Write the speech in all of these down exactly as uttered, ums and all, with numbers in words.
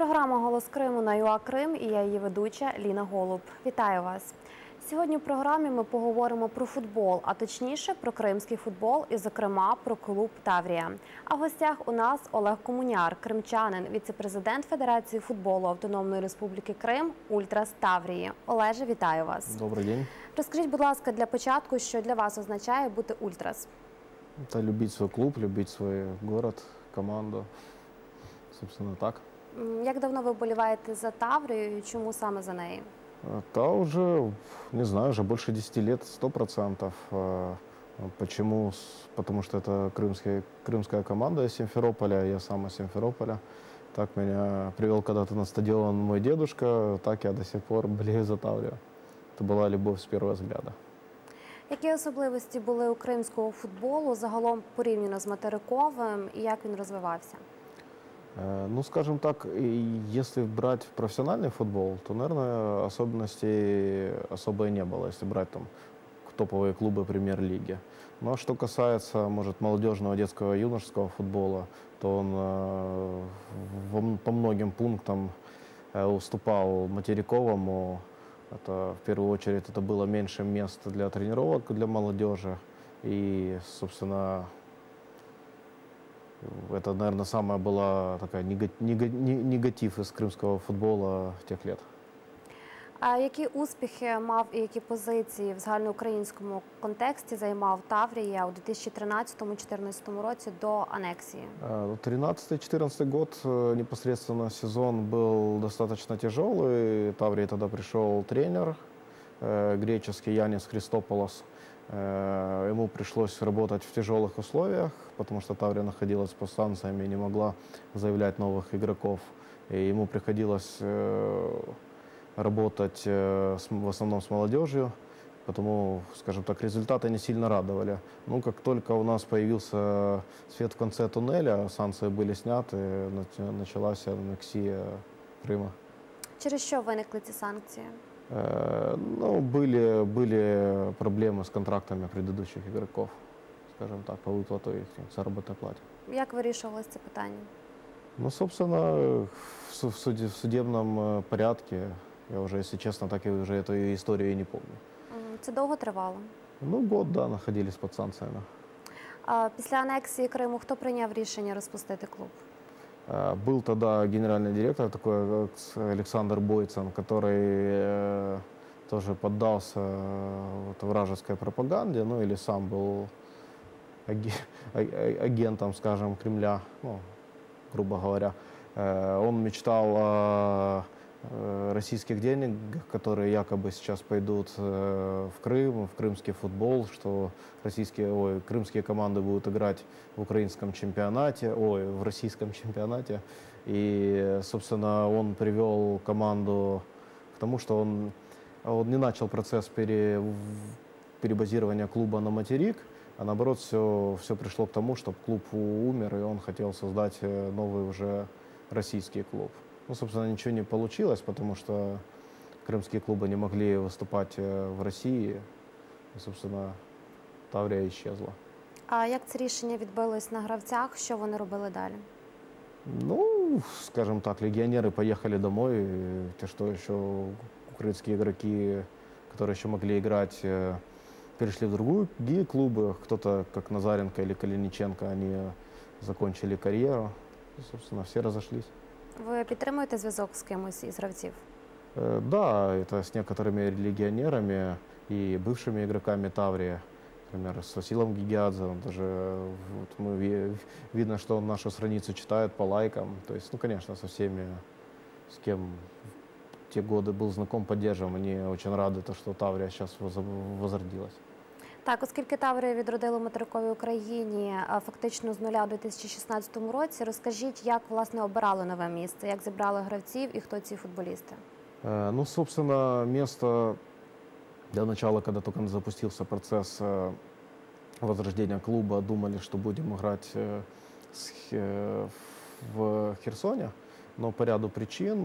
програма «Голос Криму» на ЮА Крим і я її ведуча Ліна Голуб. Вітаю вас! Сьогодні в програмі ми поговоримо про футбол, а точніше про кримський футбол і, зокрема, про клуб «Таврія». А в гостях у нас Олег Комуняр, кримчанин, віце-президент Федерації футболу Автономної Республіки Крим «Ультрас Таврії». Олеже, вітаю вас! Добрий день. Розкажіть, будь ласка, для початку, що для вас означає бути «Ультрас»? Это любить свой клуб, любить свой город, команду. Собственно, так. Як давно ви вболіваєте за Таврію і чому саме за неї? Да уже, не знаю, уже больше десяти лет, сто процентов. Почему? Потому что это крымская, крымская команда из Симферополя, я сам из Симферополя. Так меня привел когда-то на стадион мой дедушка, так я до сих пор болею за Таврию. Это была любовь с первого взгляда. Які особливості були у кримського футболу загалом порівняно з материковим і як він розвивався? Ну, скажем так, если брать профессиональный футбол, то, наверное, особенностей особо и не было, если брать там топовые клубы премьер-лиги. Ну, а что касается, может, молодежного, детского, юношеского футбола, то он по многим пунктам уступал материковому. Это, в первую очередь, это было меньше мест для тренировок для молодежи. И, собственно, это, наверное, самая была такая негатив из крымского футбола тех лет. А які успіхи мав і які позиції в загальноукраїнському контексті займав Таврія у дві тисячі тринадцятому - дві тисячі чотирнадцятому році до анексії? тринадцатый-четырнадцатый год непосредственно сезон был достаточно тяжелый. В Таврии тогда пришел тренер греческий Янис Христополос. Ему пришлось работать в тяжелых условиях, потому что Таврия находилась под санкциями и не могла заявлять новых игроков. И ему приходилось работать в основном с молодежью, потому, скажем так, результаты не сильно радовали. Ну, как только у нас появился свет в конце туннеля, санкции были сняты, началась аннексия Крыма. Через що виникли ці санкції? Ну, были, были проблемы с контрактами предыдущих игроков, скажем так, по выплату их заработной плате. Як вирішувалось це питання? Ну, собственно, в судебном порядке. Я уже, если честно, так и уже эту историю и не помню. Це довго тривало? Ну, год, да, находились под санкциями. А після анексії Криму хто прийняв рішення розпустити клуб? Был тогда генеральный директор, такой Александр Бойцен, который тоже поддался вот вражеской пропаганде, ну или сам был агентом, скажем, Кремля, ну, грубо говоря. Он мечтал о российских денег, которые якобы сейчас пойдут в Крым, в крымский футбол, что российские, ой, крымские команды будут играть в украинском чемпионате, ой, в российском чемпионате. И, собственно, он привел команду к тому, что он, он не начал процесс пере, перебазирования клуба на материк, а наоборот все, все пришло к тому, что клуб умер, и он хотел создать новый уже российский клуб. Ну, собственно, ничего не получилось, потому что крымские клубы не могли выступать в России. И, собственно, Таврия исчезла. А як це рішення відбилось на гравцях? Що вони робили далі? Ну, скажем так, легионеры поехали домой. Те, что еще украинские игроки, которые еще могли играть, перешли в другие клубы. Кто-то, как Назаренко или Калиниченко, они закончили карьеру. И, собственно, все разошлись. Ви підтримуєте зв'язок з кимось із гравців? Да, это с некоторыми легионерами и бывшими игроками Таврии. Например, с Василом Гигиадзе. Даже вот мы, видно, что он нашу страницу читает по лайкам. То есть, ну, конечно, со всеми, с кем в те годы был знаком, поддерживаем. Они очень рады, то, что Таврия сейчас возродилась. Так, оскільки Таврія відродила в материковій Україні фактично з нуля у дві тисячі шістнадцятому році, розкажіть, як, власне, обирали нове місце, як зібрали гравців і хто ці футболісти? Ну, собственно, место для начала, когда только запустился процесс возрождения клуба, думали, что будем играть в Херсоне, но по ряду причин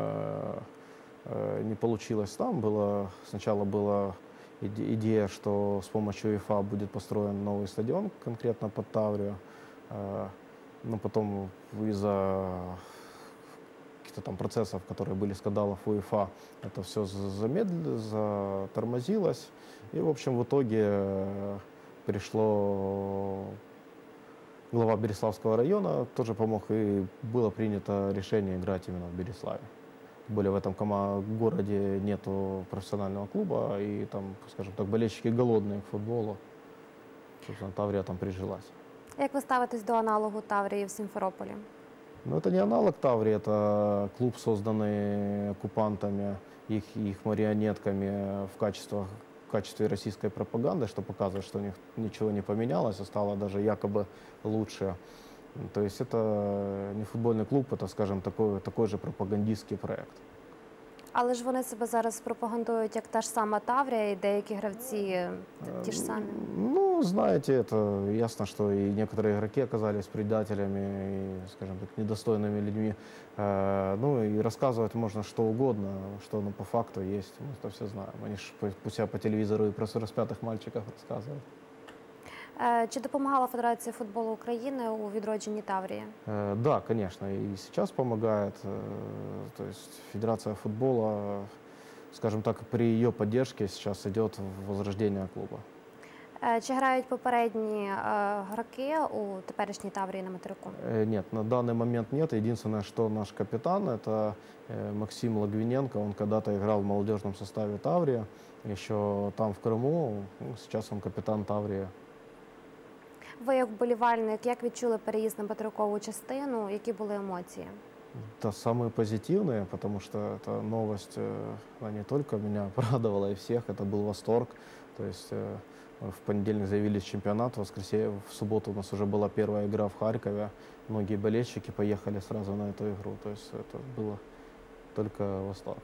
не получилось там. Было, сначала была идея, что с помощью УЕФА будет построен новый стадион, конкретно под Таврию. Но потом из-за каких-то там процессов, которые были скандалов УЕФА, это все замедлилось, затормозилось. И, в общем, в итоге пришло глава Береславского района, тоже помог, и было принято решение играть именно в Береславе. Тем более в этом городе нету профессионального клуба, и там, скажем так, болельщики голодные к футболу. Собственно, Таврия там прижилась. Як ви ставитесь до аналогу Таврії в Сімферополі? Ну, это не аналог Таврии, это клуб, созданный оккупантами, их, их марионетками в качестве, в качестве российской пропаганды, что показывает, что у них ничего не поменялось, а стало даже якобы лучше. То есть это не футбольный клуб, это, скажем, такой, такой же пропагандистский проект. Але ж вони себе зараз пропагандують як та ж сама Таврія, і деякі гравці ті ж самі. Ну, знаете, это ясно, что и некоторые игроки оказались предателями и, скажем так, недостойными людьми. Ну и рассказывать можно что угодно, что ну, по факту есть, мы это все знаем. Они же пусть по телевизору и про распятых мальчиков рассказывают. Чи допомагала Федерація футболу України у відродженні Таврії? Да, конечно, и сейчас помогает. То есть Федерация футбола, скажем так, при ее поддержке сейчас идет возрождение клуба. Чи грають попередні гравці у теперішній Таврії на материку? Нет, на данный момент нет. Единственное, что наш капитан, это Максим Логвиненко, он когда-то играл в молодежном составе Таврии, еще там в Крыму, сейчас он капитан Таврии. Ви як вболівальник, як відчули переїзд на материкову частину, які були емоції? Да, самые позитивные, потому что эта новость, она не только меня порадовала, и всех, это был восторг. То есть в понедельник заявились чемпионат, в воскресенье, в субботу у нас уже была первая игра в Харькове. Многие болельщики поехали сразу на эту игру, то есть это было только восторг.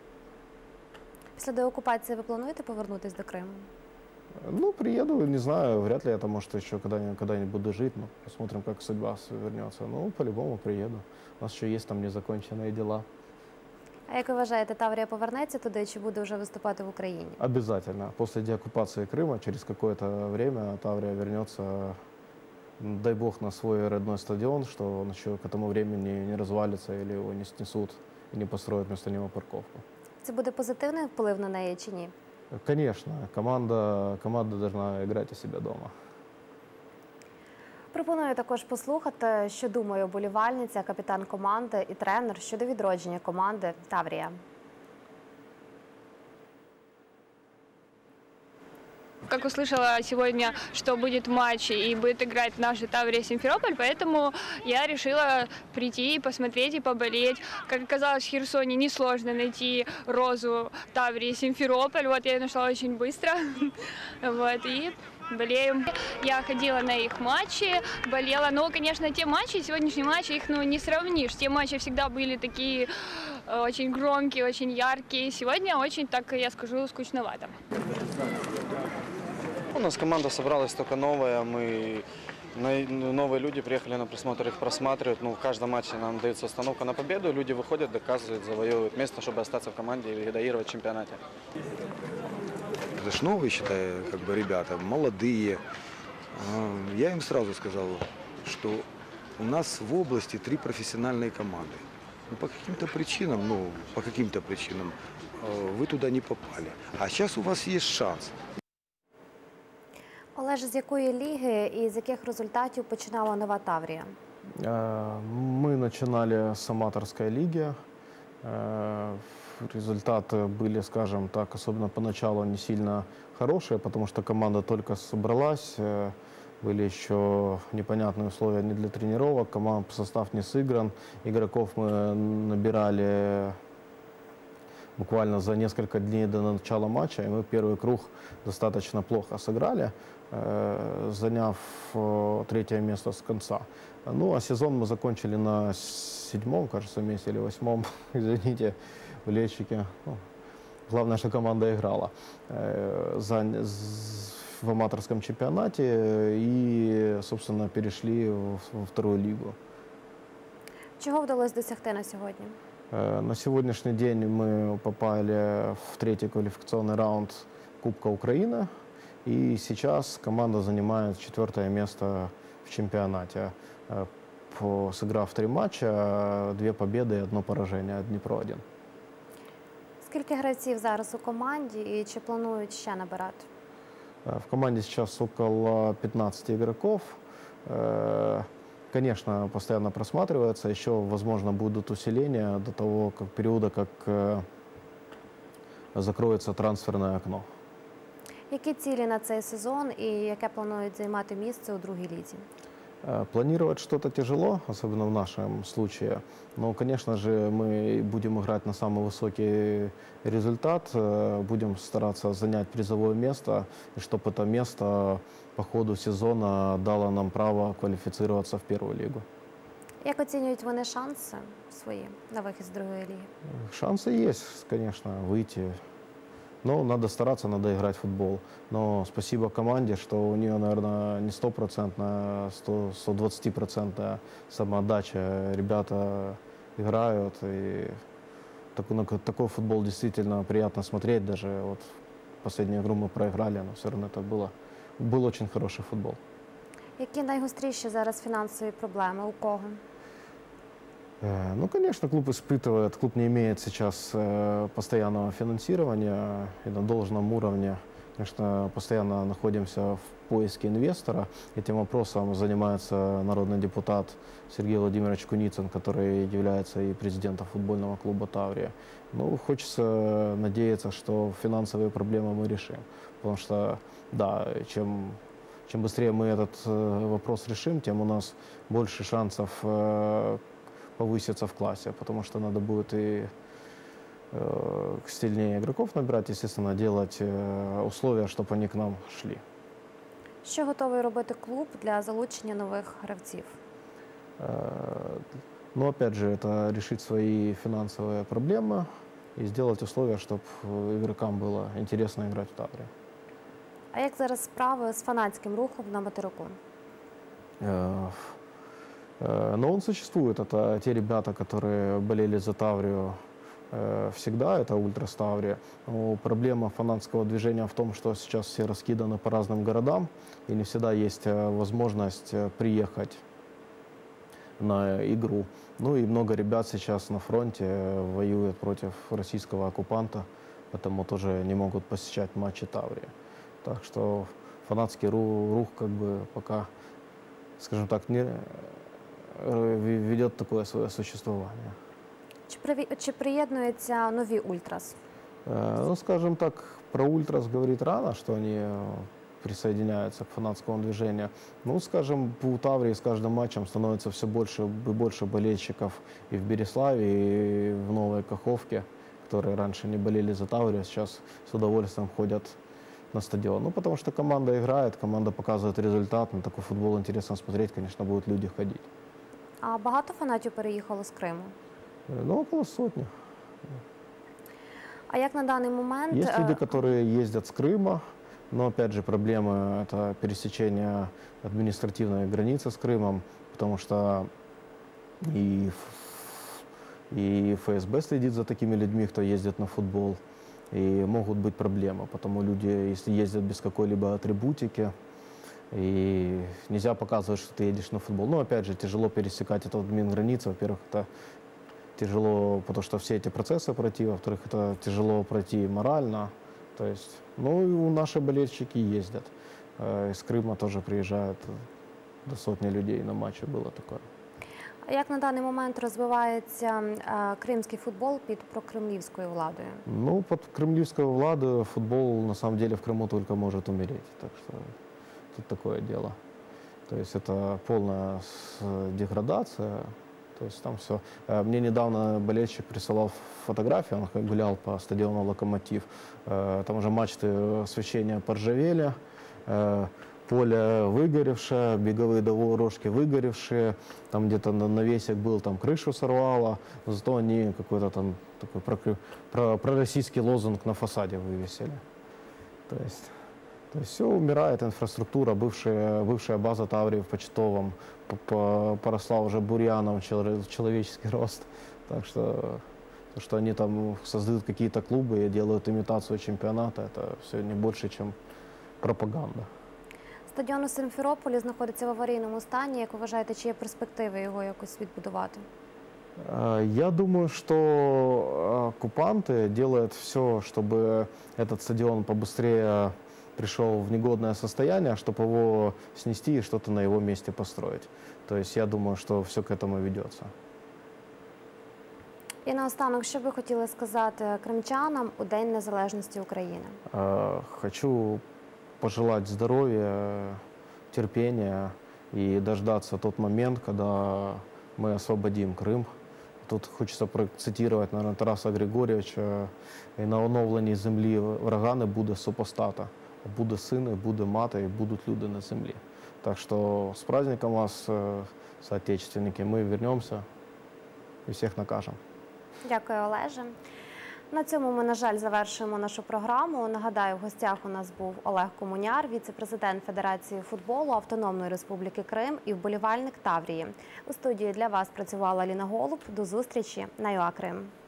Після деокупації ви плануєте повернутися до Криму? Ну, приеду, не знаю, вряд ли я там, может, еще когда-нибудь, когда-нибудь буду жить, но посмотрим, как судьба вернется. Ну, по-любому приеду. У нас еще есть там незаконченные дела. А як ви вважаєте, Таврія повернеться туди, чи буде вже виступати в Україні? Обязательно. После деоккупации Крыма, через какое-то время Таврия вернется, дай бог, на свой родной стадион, что он еще к этому времени не развалится или его не снесут и не построят вместо него парковку. Це буде позитивний вплив на неї чи ні? Конечно, команда, команда должна играть у себя дома. Пропоную також послухати, що думає вболівальниця, капітан команди і тренер щодо відродження команди «Таврія». Как услышала сегодня, что будет матч и будет играть наша Таврия Симферополь, поэтому я решила прийти, посмотреть и поболеть. Как оказалось, в Херсоне несложно найти розу Таврии Симферополь. Вот я ее нашла очень быстро. Вот, и болею. Я ходила на их матчи, болела. Но, конечно, те матчи, сегодняшние матчи, их ну, не сравнишь. Те матчи всегда были такие очень громкие, очень яркие. Сегодня очень, так я скажу, скучновато. У нас команда собралась только новая, мы новые люди приехали на просмотр, их просматривают. Ну, в каждом матче нам дается установка на победу, люди выходят, доказывают, завоевывают место, чтобы остаться в команде и лидировать в чемпионате. Это ж новые, считай, как бы ребята, молодые. Я им сразу сказал, что у нас в области три профессиональные команды. Ну, по каким-то причинам, ну, по каким-то причинам вы туда не попали. А сейчас у вас есть шанс. Олеж, з якої ліги і з яких результатів починала нова Таврія? Мы начинали с аматорской лиги. Результаты были, скажем так, особенно поначалу не сильно хорошие, потому что команда только собралась, были еще непонятные условия не для тренировок, команд состав не сыгран, игроков мы набирали буквально за несколько дней до начала матча, и мы первый круг достаточно плохо сыграли, заняв третье место с конца. Ну, а сезон мы закончили на седьмом, кажется, месте или восьмом, извините, болельщики. Ну, главное, что команда играла в аматорском чемпионате и, собственно, перешли во вторую лигу. Чого вдалося досягти на сьогодні? На сегодняшний день мы попали в третий квалификационный раунд Кубка Украины. И сейчас команда занимает четвертое место в чемпионате. по- сыграв три матча, две победы и одно поражение от Днепро один. Скільки гравців зараз у команді і чи планують ще набирати? Э, В команде сейчас около пятнадцати игроков. Э, Конечно, постоянно просматривается. Еще, возможно, будут усиления до того как периода, как э, закроется трансферное окно. Які цілі на цей сезон і яке планують займати місце у другій лізі? Э, Планировать что-то тяжело, особенно в нашем случае. Но, конечно же, мы будем играть на самый высокий результат, э, будем стараться занять призовое место, и чтобы это место по ходу сезона дало нам право квалифицироваться в первую лигу. Як оцінюють вони шанси свої на вихід з другої ліги? Шансы есть, конечно, выйти. Но надо стараться, надо играть в футбол. Но спасибо команде, что у нее, наверное, не стопроцентная, а сто двадцать процентная самоотдача. Ребята играют, и такой, на такой футбол действительно приятно смотреть. Даже вот последнюю игру мы проиграли, но все равно это было, был очень хороший футбол. Які найгостріші зараз фінансові проблеми? У кого? Э, Ну, конечно, клуб испытывает, клуб не имеет сейчас э, постоянного финансирования и на должном уровне. Конечно, постоянно находимся в поиске инвестора. Этим вопросом занимается народный депутат Сергей Владимирович Куницын, который является и президентом футбольного клуба «Таврия». Ну, хочется надеяться, что финансовые проблемы мы решим. Потому что, да, чем, чем быстрее мы этот э, вопрос решим, тем у нас больше шансов э, повыситься в классе, потому что надо будет и э, сильнее игроков набирать, естественно, делать э, условия, чтобы они к нам шли. Що готовий робити клуб для залучення нових гравців? Э, Но опять же, это решить свои финансовые проблемы и сделать условия, чтобы игрокам было интересно играть в Таврии. А як зараз справи з фанатським рухом на материку? Э, э, Но он существует. Это те ребята, которые болели за Таврию э, всегда, это Ультрас Таврия. Но проблема фанатского движения в том, что сейчас все раскиданы по разным городам, и не всегда есть э, возможность э, приехать на игру. Ну и много ребят сейчас на фронте э, воюют против российского оккупанта, поэтому тоже не могут посещать матчи Таврии. Так что фанатский ру- рух как бы пока, скажем так, не э, ведет такое свое существование. Чи, приві- чи приєднуються нові ультрас? Э, Ну, скажем так, про ультрас говорить рано, что они э, присоединяются к фанатскому движению. Ну, скажем, у Таврии с каждым матчем становится все больше и больше болельщиков и в Береславе, и в Новой Каховке, которые раньше не болели за Таврию, а сейчас с удовольствием ходят на стадион. Ну, потому что команда играет, команда показывает результат, на такой футбол интересно смотреть, конечно, будут люди ходить. А багато фанатів переїхало з Криму? Э, Ну, около сотни. А як на даний момент? Есть е, люди, которые ездят с Крыма, но опять же проблема – это пересечение административной границы с Крымом, потому что и, ф- и ФСБ следит за такими людьми, кто ездит на футбол, и могут быть проблемы, потому люди, если ездят без какой-либо атрибутики, и нельзя показывать, что ты едешь на футбол. Но опять же тяжело пересекать эту админ-границу, во-первых, это тяжело, потому что все эти процессы пройти, во-вторых, это тяжело пройти морально. То есть, ну и у наши болельщики ездят. Э, Из Крыма тоже приезжают э, до сотни людей на матче, было такое. А як на даний момент розвивається е, кримський футбол під прокремлівською владою? Ну, под кремлевскую владу футбол на самом деле в Крыму только может умереть. Так что тут такое дело. То есть это полная с- деградация. То есть там все. Мне недавно болельщик присылал фотографию, он гулял по стадиону «Локомотив». Э, Там уже мачты освещения поржавели, э, поле выгоревшее, беговые дорожки выгоревшие, там где-то на- навесик был, там крышу сорвало, но зато они какой-то там такой прокры- про, пророссийский лозунг на фасаде вывесили. То есть, то есть все умирает, инфраструктура, бывшая, бывшая база Таврии в Почтовом п- п- поросла уже бурьяном чело- человеческий рост. Так что то, что они там создают какие-то клубы и делают имитацию чемпионата, это все не больше, чем пропаганда. Стадіон у Сімферополі знаходиться в аварійному стані. Як ви вважаєте, чи є перспективи його якось відбудувати? Э, Я думаю, что оккупанты делают все, чтобы этот стадион побыстрее пришел в негодное состояние, чтобы его снести и что-то на его месте построить. То есть я думаю, что все к этому ведется. І наостанок, що ви хотіли сказати кримчанам у День Незалежності України? Э, Хочу пожелать здоровья, терпения и дождаться тот момент, когда мы освободим Крым. Тут хочется процитировать, наверное, Тараса Григорьевича: «І на оновленій землі врага не буде супостата, а буде син, і буде мати, і будуть люди на землі». Так что с праздником вас, э, соотечественники, мы вернемся и всех накажем. Дякую, Олеже. На цьому ми, на жаль, завершуємо нашу програму. Нагадаю, в гостях у нас був Олег Комуняр, віце-президент Федерації футболу Автономної Республіки Крим і вболівальник Таврії. У студії для вас працювала Ліна Голуб. До зустрічі на ЮА Крим.